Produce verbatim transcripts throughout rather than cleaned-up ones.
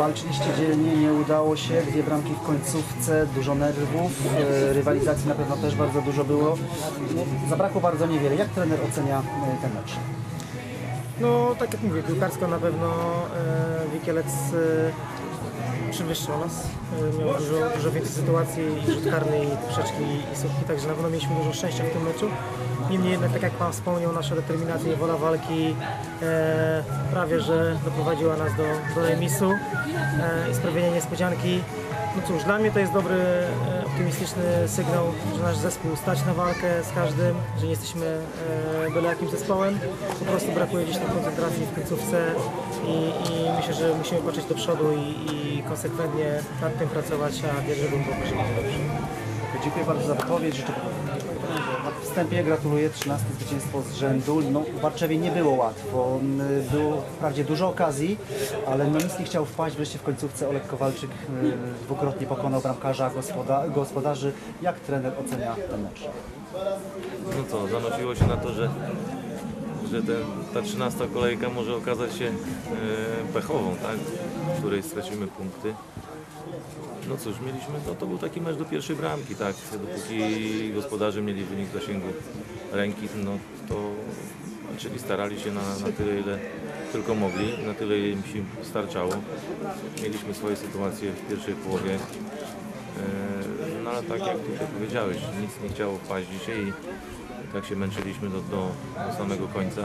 walczyliście dzielnie, nie udało się, dwie bramki w końcówce, dużo nerwów, e, rywalizacji na pewno też bardzo dużo było. Zabrakło bardzo niewiele. Jak trener ocenia e, ten mecz? No, tak jak mówię, piłkarsko na pewno e, Wikielec e, przewyższał nas. E, miał dużo, dużo więcej sytuacji, i rzut karny, i poprzeczki, i słupki, także na pewno mieliśmy dużo szczęścia w tym meczu. Niemniej jednak, tak jak Pan wspomniał, nasza determinacja i wola walki e, prawie że doprowadziła nas do, do remisu e, i sprawienia niespodzianki. No cóż, dla mnie to jest dobry, e, optymistyczny sygnał, że nasz zespół stać na walkę z każdym, że nie jesteśmy e, byle jakimś zespołem. Po prostu brakuje gdzieś tam koncentracji w końcówce i, i myślę, że musimy patrzeć do przodu i, i konsekwentnie nad tym pracować, a wierzę, że będzie dobrze. Dziękuję bardzo za wypowiedź. Życzę na wstępie gratuluję, trzynaste zwycięstwo z rzędu. No, w Barczewie nie było łatwo. Było wprawdzie dużo okazji, ale no, nic nie chciał wpaść. Wreszcie w końcówce Oleg Kowalczyk dwukrotnie pokonał bramkarza gospoda gospodarzy. Jak trener ocenia ten mecz? No co, zanosiło się na to, że, że ten, ta trzynasta kolejka może okazać się e, pechową, tak? W której stracimy punkty. No cóż, mieliśmy, no to był taki mecz do pierwszej bramki, tak, dopóki gospodarze mieli wynik w zasięgu ręki, no to czyli starali się na, na tyle, ile tylko mogli, na tyle im się starczało. Mieliśmy swoje sytuacje w pierwszej połowie, no ale tak jak tutaj powiedziałeś, nic nie chciało wpaść dzisiaj i tak się męczyliśmy do, do, do samego końca.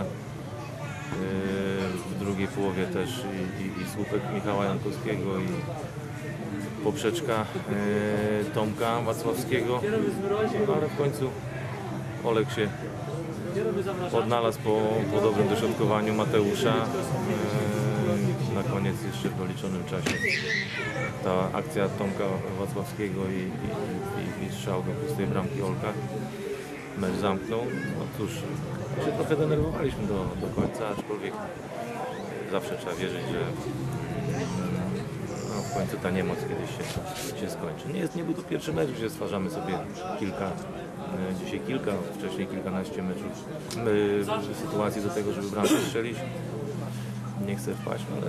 W drugiej połowie też i, i, i słupek Michała Jankowskiego i poprzeczka e, Tomka Wacławskiego, ale w końcu Olek się odnalazł po, po dobrym dośrodkowaniu Mateusza. E, na koniec jeszcze w doliczonym czasie ta akcja Tomka Wacławskiego i, i, i, i strzał do pustej bramki Olka mecz zamknął. No cóż, się trochę denerwowaliśmy do, do końca, aczkolwiek zawsze trzeba wierzyć, że no, w końcu ta niemoc kiedyś się, się skończy. Nie, jest, nie był to pierwszy mecz, gdzie stwarzamy sobie kilka, e, dzisiaj kilka, wcześniej kilkanaście meczów, e, sytuacji do tego, żeby bramkę strzelić. Nie chcę wpaść, ale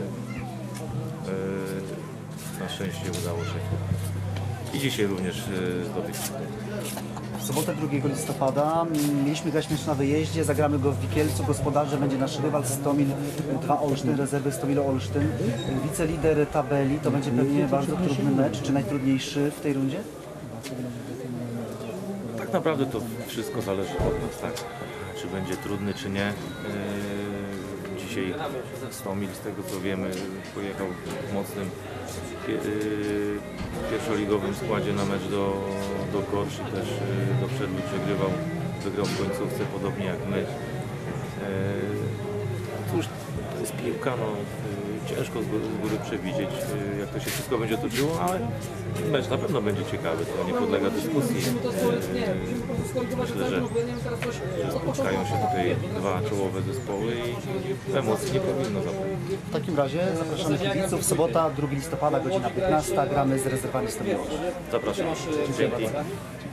e, na szczęście udało się i dzisiaj również e, zdobyć. W sobotę drugiego listopada mieliśmy grać mecz na wyjeździe, zagramy go w Wikielcu. Gospodarzem będzie nasz rywal Stomil dwa Olsztyn, rezerwy Stomil Olsztyn. Wicelider tabeli, to będzie pewnie bardzo trudny mecz. Czy najtrudniejszy w tej rundzie? Tak naprawdę to wszystko zależy od nas, tak? Czy będzie trudny, czy nie. Yy, dzisiaj Stomil, z tego co wiemy, pojechał w mocnym yy, pierwszoligowym składzie na mecz do, do Korczy, też yy, do przerwy przegrywał, wygrał w końcówce, podobnie jak my. Yy, cóż, to jest piłka, no, yy, ciężko z góry, z góry przewidzieć, yy, jak to się wszystko będzie toczyło, ale mecz na pewno będzie ciekawy, to nie podlega dyskusji. Yy, myślę, że, że spotkają się tutaj dwa czołowe zespoły i emocji nie powinno zapaść. W takim razie zapraszamy kibiców. Sobota drugiego listopada, godzina piętnasta. Gramy z rezerwami Stomil Olsztyn. Zapraszam. Dzięki.